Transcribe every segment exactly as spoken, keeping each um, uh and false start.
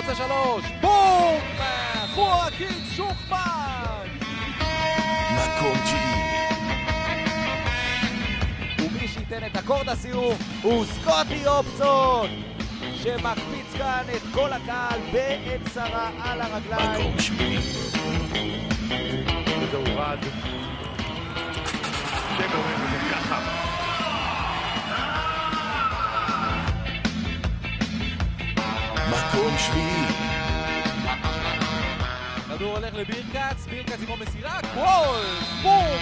רוצה שלוש, בום! חואקין שוחמן! מקום תשיעי. ומי שייתן את אקורד הסיום הוא סקוטי אופסון, שמקפיץ כאן את כל הקהל בעין שרה על הרגליים. מקום שמיני. וזה הורד. זה גורם וזה ככה. מקום שביעי. כדור הולך לבירקץ, בירקץ עם המסירה, קרולס, בום!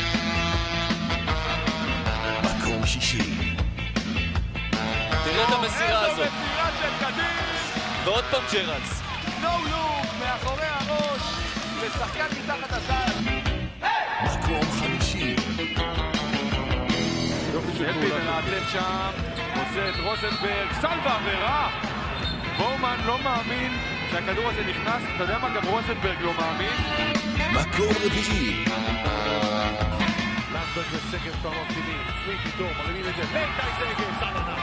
מקום שישי. תראה את המסירה הזאת. מסירה של קדיש. ועוד פעם ג'רלס. נו לוק מאחורי הראש לשחקן מתחת הסל. מקום חמישי. סלבי מלעטף שם, עושה את רוזנברג, סל ועבירה. בורמן לא מאמין שהכדור הזה נכנס, אתה יודע מה? גם רוזנברג לא מאמין. מקום רביעי. לנסברג וסגב כבר מפתינים, סוויט איתו, מרימים את זה, איתי סגב, סלנה.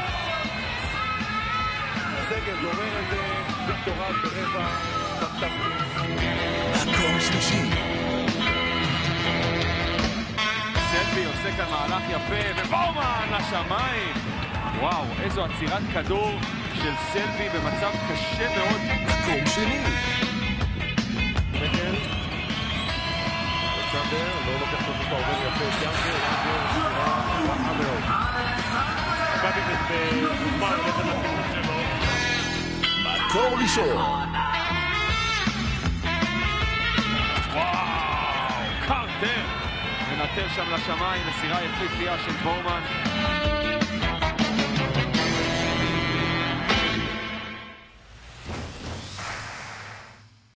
סגב גומר את זה, ויקטורל ברבע, פנטסטי. מקום שלישי. סלבי עושה כאן מהלך יפה, ובורמן לשמיים. וואו, איזו עצירת כדור של סלבי במצב קשה מאוד. מקום שני. מקל. אלכסנדר, לא לוקח את אותו עובר יפה, גנגר, גנגר, שירה, רעה מאוד. עקבי בזמן, ללכת לכיוון שלו. מקום ראשון. וואו, קרטר. מנטר שם לשמיים, מסירה יפהפייה של בורמן.